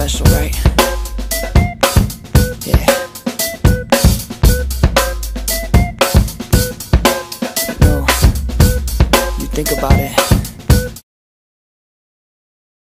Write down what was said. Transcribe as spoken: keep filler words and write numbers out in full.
special, right? Yeah. No, you think about it.